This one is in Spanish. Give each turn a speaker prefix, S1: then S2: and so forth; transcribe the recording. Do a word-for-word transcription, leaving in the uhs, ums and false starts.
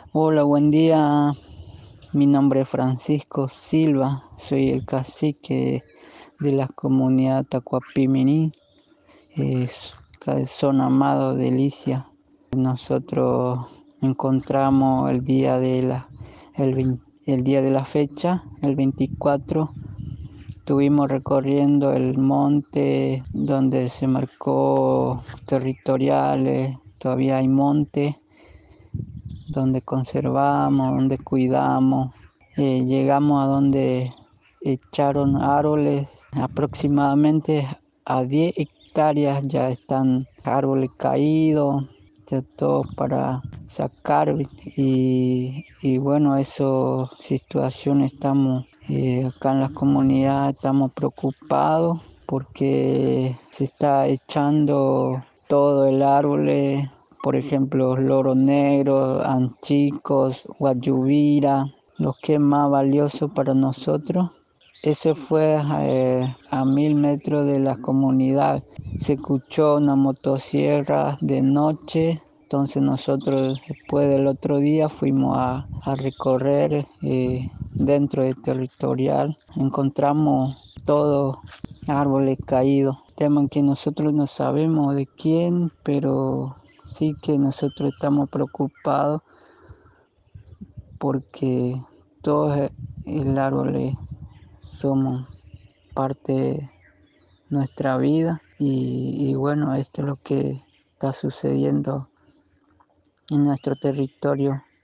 S1: Hola, buen día. Mi nombre es Francisco Silva. Soy el cacique de la comunidad Tacuapimini, es son Amado de Licia. Nosotros encontramos el día de la, el, vein- el día de la fecha, el veinticuatro. Estuvimos recorriendo el monte donde se marcó territoriales. Todavía hay monte donde conservamos, donde cuidamos. Eh, llegamos a donde echaron árboles, aproximadamente a diez hectáreas ya están árboles caídos, ya todo para sacar. Y, y bueno, esa situación estamos eh, acá en la comunidad, estamos preocupados porque se está echando todo el árbol. Por ejemplo, loro negro, anchicos, guayubira, lo que es más valioso para nosotros. Ese fue eh, a mil metros de la comunidad. Se escuchó una motosierra de noche, entonces nosotros después del otro día fuimos a, a recorrer eh, dentro del territorial. Encontramos todos árboles caídos. Tema que nosotros no sabemos de quién, pero sí que nosotros estamos preocupados porque todos el árbol somos parte de nuestra vida y, y bueno, esto es lo que está sucediendo en nuestro territorio.